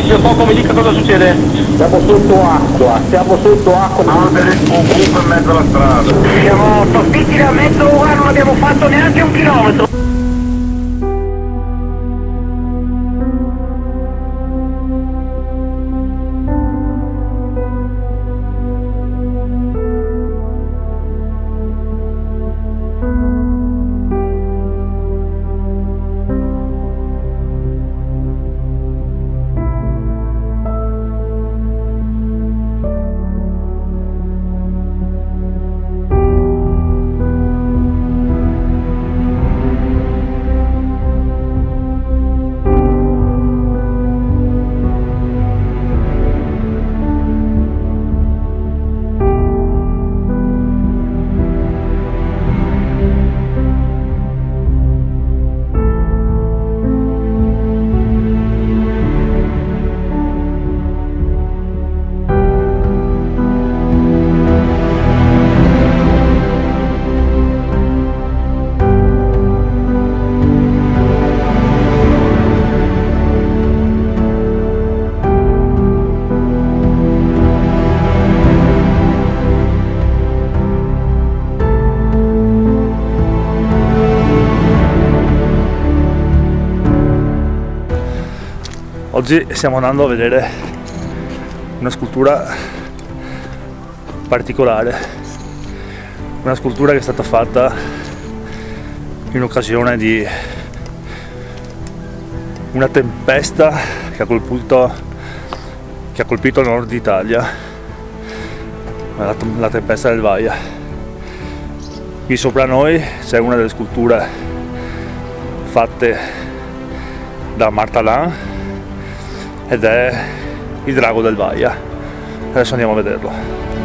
servizio, poco mi dica cosa succede. Siamo sotto acqua. Alberi, un buco in mezzo alla strada. Siamo partiti da mezzo ora, non abbiamo fatto neanche un chilometro. Oggi stiamo andando a vedere una scultura particolare, una scultura che è stata fatta in occasione di una tempesta che ha colpito il nord Italia, la tempesta del Vaia. Qui sopra noi c'è una delle sculture fatte da Martalan ed è il drago del Vaia. Adesso andiamo a vederlo.